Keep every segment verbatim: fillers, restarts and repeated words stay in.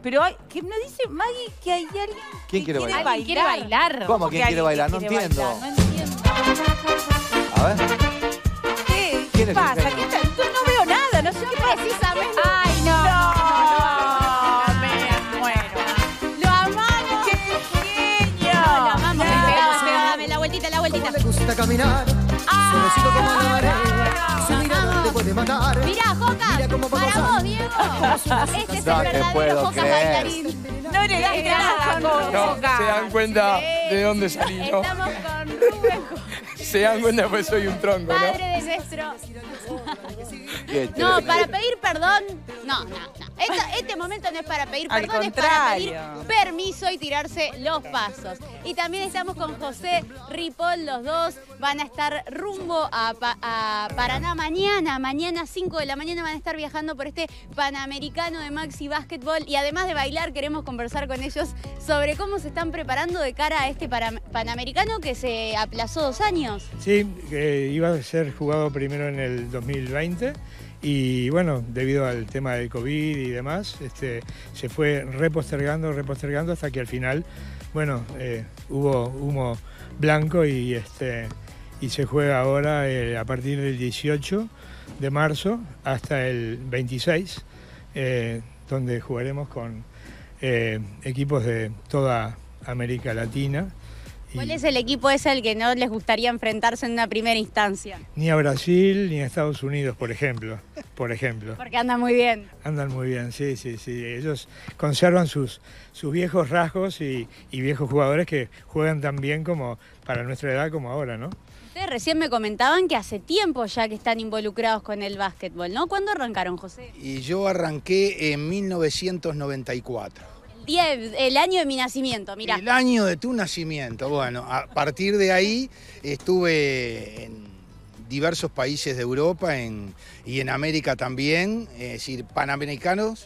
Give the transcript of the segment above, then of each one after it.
Pero hay, que me dice Maggie que hay alguien ¿Quién que quiere quiere bailar? bailar. quiere bailar. ¿Cómo quién quiere bailar? No quiere entiendo. bailar? No entiendo. A ver. ¿Qué? ¿Quién ¿Qué es pasa? el ¿Qué tal? Yo no veo nada, no sé qué pasa. Precisamente. ¡Ay, no! no, me muero. ¡Lo amamos! ¡Qué genio! Lo amamos. No, Pegado, no. pegado, dame la vueltita, la vueltita. Le gusta caminar, Ah, suavecito como la marea, su mirada te puede matar. Mirá, Joca, Mira cómo va para gozando. vos, Diego. Este es No el te verdadero puedo Joca creer. bailarín. No le das nada, No, se dan cuenta de dónde salí, ¿no? Estamos con Rubén, Se dan cuenta pues soy un tronco, padre ¿no? de nuestro. ¿Qué No, te- para pedir perdón, no, no, no. Esta- este momento no es para pedir Al perdón, es para pedir contrario. permiso y tirarse los pasos. Y también estamos con José Ripoll, los dos van a estar rumbo a, Pa- a Paraná mañana, mañana cinco de la mañana van a estar viajando por este Panamericano de Maxi Básquetbol y además de bailar queremos conversar con ellos sobre cómo se están preparando de cara a este para- Panamericano que se aplazó dos años. Sí, que iba a ser jugado primero en el dos mil veinte y bueno, debido al tema del COVID y demás, este, se fue repostergando, repostergando hasta que al final, bueno, eh, hubo humo blanco y, este, y se juega ahora eh, a partir del dieciocho de marzo hasta el veintiséis, eh, donde jugaremos con eh, equipos de toda América Latina. Y ¿Cuál es el equipo ese al que no les gustaría enfrentarse en una primera instancia? ni a Brasil ni a Estados Unidos, por ejemplo. Por ejemplo. Porque anda muy bien. Andan muy bien, sí, sí, sí. Ellos conservan sus, sus viejos rasgos y, y viejos jugadores que juegan tan bien como para nuestra edad como ahora, ¿no? Ustedes recién me comentaban que hace tiempo ya que están involucrados con el básquetbol, ¿no? ¿Cuándo arrancaron, José? Y yo arranqué en mil novecientos noventa y cuatro. El, día, el año de mi nacimiento, mirá. El año de tu nacimiento. Bueno, a partir de ahí estuve en diversos países de Europa en, y en América también, es decir, panamericanos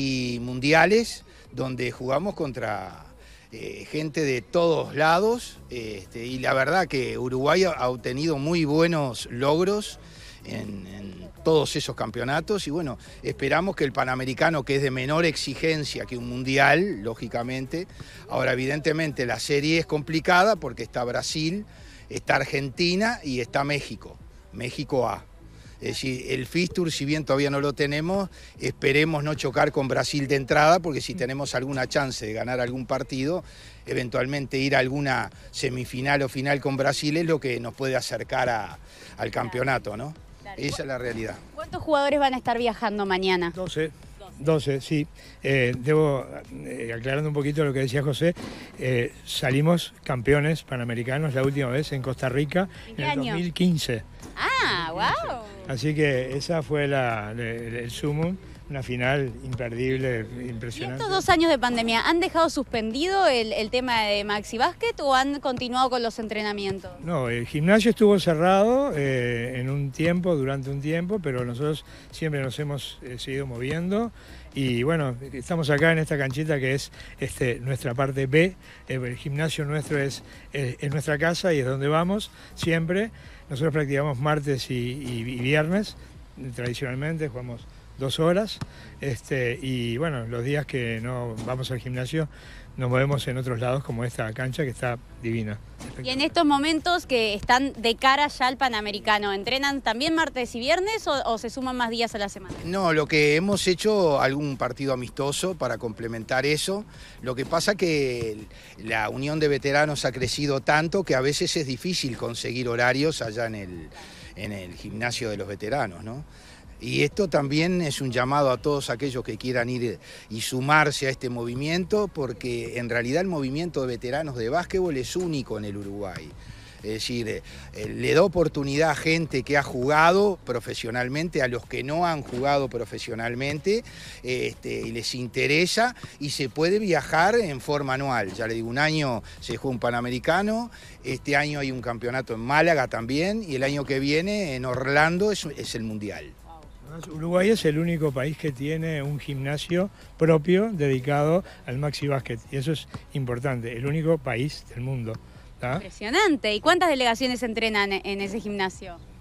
y mundiales, donde jugamos contra eh, gente de todos lados. Este, y la verdad que Uruguay ha, ha obtenido muy buenos logros en, en todos esos campeonatos y bueno, esperamos que el Panamericano, que es de menor exigencia que un mundial, lógicamente, ahora evidentemente la serie es complicada porque está Brasil, está Argentina y está México, México A. Es decir, el fixture, si bien todavía no lo tenemos, esperemos no chocar con Brasil de entrada, porque si tenemos alguna chance de ganar algún partido, eventualmente ir a alguna semifinal o final con Brasil es lo que nos puede acercar a, al campeonato, ¿no? Esa es la realidad. ¿Cuántos jugadores van a estar viajando mañana? doce. doce, sí. Eh, debo, eh, aclarando un poquito lo que decía José, eh, salimos campeones panamericanos la última vez en Costa Rica ¿En en qué el año? dos mil quince. Ah, wow. Así que esa fue la, el, el sumum, una final imperdible, ¿Y impresionante. estos dos años de pandemia han dejado suspendido el, el tema de Maxi Básquet o han continuado con los entrenamientos? No, el gimnasio estuvo cerrado eh, en un tiempo, durante un tiempo, pero nosotros siempre nos hemos eh, seguido moviendo y bueno, estamos acá en esta canchita que es este, nuestra parte B, eh, el gimnasio nuestro es, es, es nuestra casa y es donde vamos siempre. Nosotros practicamos martes y, y, y viernes, tradicionalmente jugamos dos horas, este, y bueno, los días que no vamos al gimnasio nos movemos en otros lados como esta cancha que está divina. Y en estos momentos que están de cara ya al Panamericano, ¿entrenan también martes y viernes o, o se suman más días a la semana? No, lo que hemos hecho algún partido amistoso para complementar eso. Lo que pasa que el- la unión de veteranos ha crecido tanto que a veces es difícil conseguir horarios allá en el, en el gimnasio de los veteranos, ¿no? Y esto también es un llamado a todos aquellos que quieran ir y sumarse a este movimiento, porque en realidad el movimiento de veteranos de básquetbol es único en el Uruguay. Es decir, eh, le da oportunidad a gente que ha jugado profesionalmente, a los que no han jugado profesionalmente, este, y les interesa, y se puede viajar en forma anual. Ya le digo, un año se juega un Panamericano, este año hay un campeonato en Málaga también, y el año que viene en Orlando es, es el Mundial. Uruguay es el único país que tiene un gimnasio propio dedicado al Maxi Básquet y eso es importante, el único país del mundo. ¿tá? Impresionante. ¿Y cuántas delegaciones entrenan en ese gimnasio?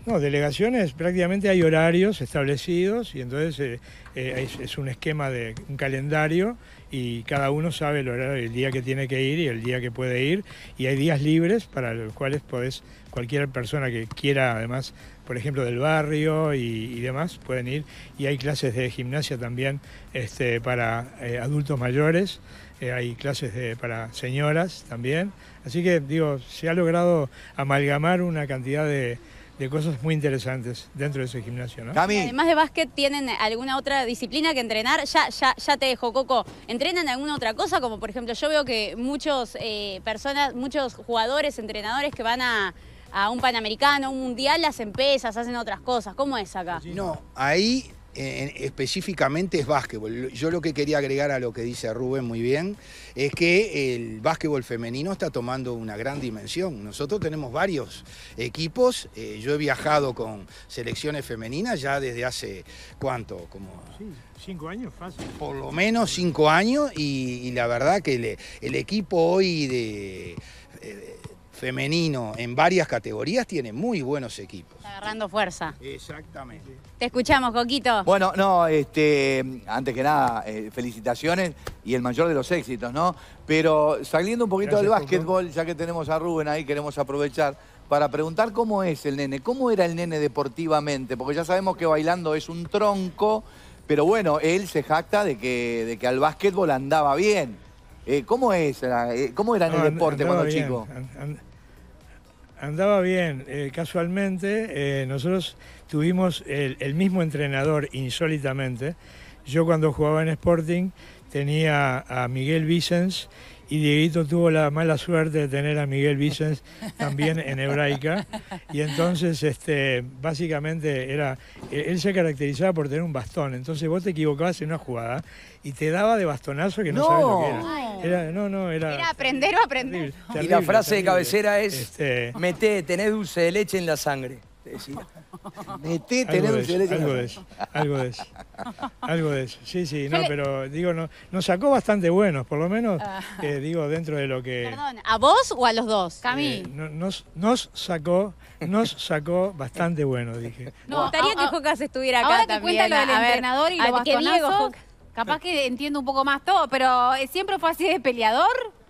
No, delegaciones, prácticamente hay horarios establecidos y entonces eh, eh, es, es un esquema de un calendario y cada uno sabe el horario, el día que tiene que ir y el día que puede ir, y hay días libres para los cuales podés, cualquier persona que quiera, además, por ejemplo, del barrio y, y demás, pueden ir, y hay clases de gimnasia también este, para eh, adultos mayores, eh, hay clases de, para señoras también, así que digo, se ha logrado amalgamar una cantidad de de cosas muy interesantes dentro de ese gimnasio, ¿no? Cami. Además de básquet, ¿tienen alguna otra disciplina que entrenar? Ya, ya, ya te dejo, Coco. ¿Entrenan alguna otra cosa? Como por ejemplo, yo veo que muchos eh, personas, muchos jugadores, entrenadores que van a, a un Panamericano, un Mundial, hacen pesas, hacen otras cosas. ¿Cómo es acá? No, ahí eh, específicamente es básquetbol. Yo lo que quería agregar a lo que dice Rubén muy bien es que el básquetbol femenino está tomando una gran dimensión. Nosotros tenemos varios equipos. Eh, yo he viajado con selecciones femeninas ya desde hace, ¿cuánto? Como... Sí, cinco años, fácil. Por lo menos cinco años y, y la verdad que el, el equipo hoy de... de femenino en varias categorías tiene muy buenos equipos. Está agarrando fuerza. Exactamente. Te escuchamos, Coquito. Bueno, no, este, antes que nada, eh, felicitaciones y el mayor de los éxitos, ¿no? Pero saliendo un poquito Gracias, del Coco. básquetbol, ya que tenemos a Rubén ahí, queremos aprovechar para preguntar cómo es el nene, cómo era el nene deportivamente, porque ya sabemos que bailando es un tronco, pero bueno, él se jacta de que, de que al básquetbol andaba bien. Eh, ¿Cómo es? Eh, ¿Cómo era en No, el deporte andaba cuando bien, chico? and- and- Andaba bien. Eh, casualmente, eh, nosotros tuvimos el, el mismo entrenador, insólitamente. Yo cuando jugaba en Sporting tenía a Miguel Vicens y Dieguito tuvo la mala suerte de tener a Miguel Vicens también en Hebraica. Y entonces, este, básicamente, era él se caracterizaba por tener un bastón. Entonces vos te equivocabas en una jugada y te daba de bastonazo que no, No. sabes lo que era. Era. No, no, era... ¿Era aprender o aprender? terrible, Y terrible, la frase de terrible. cabecera es, Este, meté, tenés dulce de leche en la sangre. Te decía. Meté, algo tenés de dulce eso, de leche. algo de eso, algo de eso. Algo de eso. Sí, sí, no, pero digo, no, nos sacó bastante buenos, por lo menos, eh, digo, dentro de lo que... Perdón, ¿a vos o a los dos? eh, no- nos, nos sacó, nos sacó bastante buenos, dije. Me gustaría a- que a- Jocas estuviera acá Ahora que también. cuenta lo del a ver, entrenador y a- los que Diego, bastonazos, Jocas. capaz que entiendo un poco más todo, pero eh, ¿siempre fue así de peleador?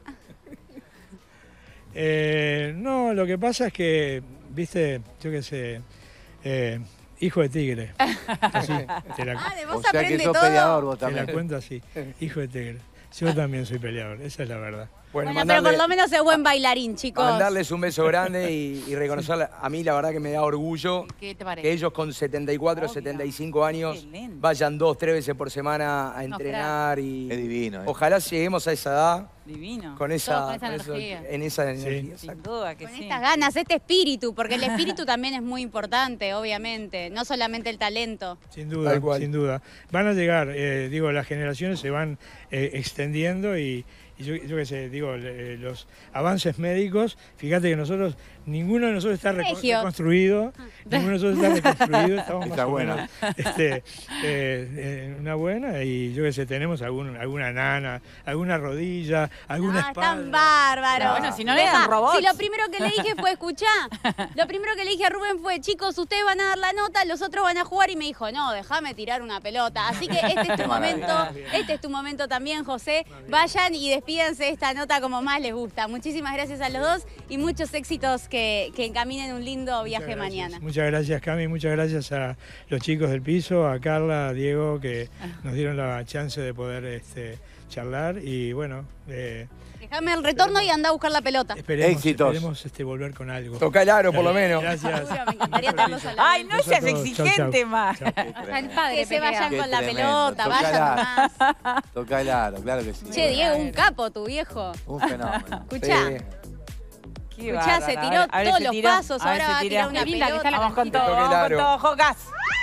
Eh, no, lo que pasa es que, viste, yo qué sé, eh, hijo de tigre. Así, te la, Ah, de O vos sea que aprende sos todo. peleador vos te la también. cuento así, hijo de tigre. Yo también soy peleador, esa es la verdad. Bueno, Bueno, pero por mandarle- lo menos es buen bailarín, chicos. mandarles un beso grande y, y reconocerle, a mí la verdad que me da orgullo ¿Qué te que parece? ellos con setenta y cuatro, Obvio. setenta y cinco años Excelente. vayan dos, tres veces por semana a entrenar y Es divino. eh. ojalá lleguemos a esa edad Divino. con Todo esa, con esa con eso- energía. en esa Sí. energía. Sin exacto. duda que Con sí. estas ganas, este espíritu, porque el espíritu también es muy importante, obviamente, no solamente el talento. Sin duda, Tal cual. sin duda. Van a llegar, eh, digo, las generaciones se van eh, extendiendo y, y yo, yo qué sé, digo, eh, los avances médicos, fíjate que nosotros, ninguno de nosotros está reco- Regios. reconstruido, ninguno de nosotros está reconstruido, estamos más Está o buena. menos, este, eh, eh, una buena y yo qué sé, tenemos algún, alguna nana, alguna rodilla, alguna Ah, espalda. están bárbaros. No, bueno, si no le dan robots. Si lo primero que le dije fue escuchar, lo primero que le dije a Rubén fue, chicos, ustedes van a dar la nota, los otros van a jugar, y me dijo, no, déjame tirar una pelota. Así que este es tu momento, este es tu momento también, José. Vayan y despídense de esta nota como más les gusta. Muchísimas gracias a los dos y muchos éxitos que, que encaminen un lindo viaje Muchas gracias. mañana. Muchas gracias, Cami. Muchas gracias a los chicos del piso, a Carla, a Diego, que nos dieron la chance de poder este, charlar. Y bueno, eh, Déjame el retorno y anda a buscar la pelota. esperemos, Éxitos. esperemos este, volver con algo. Toca el aro por lo menos. Gracias. Seguro, me encantaría tenerlos al lado. Ay, no Besos a seas todos. Chau, exigente chau. más. Chau. Hasta el padre Que se pelea. vayan Qué con la tremendo. pelota, vayan Tocala. nomás. Toca el aro, claro que sí. Che, Diego, un capo tu viejo. Un fenómeno. Escuchá, Sí. Qué escuchá, bárbaro. se A tiró ver, a ver todos si los tira. pasos, A ver ahora si va a tira. tirar una Qué linda que está pelota. la Vamos con canchita. todo, Toque el vamos con aro. todo, Jocas.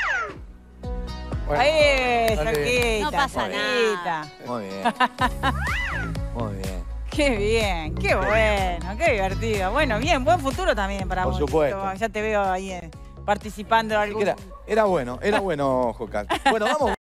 Bueno, Ahí, dale. cerquita, No pasa cerquita. Muy bien. Muy bien. Qué bien, qué bueno, qué divertido. Bueno, bien, buen futuro también para Por vos. supuesto. Ya te veo ahí eh, participando de algún... Era, era bueno, era bueno, Jocal. Bueno, vamos.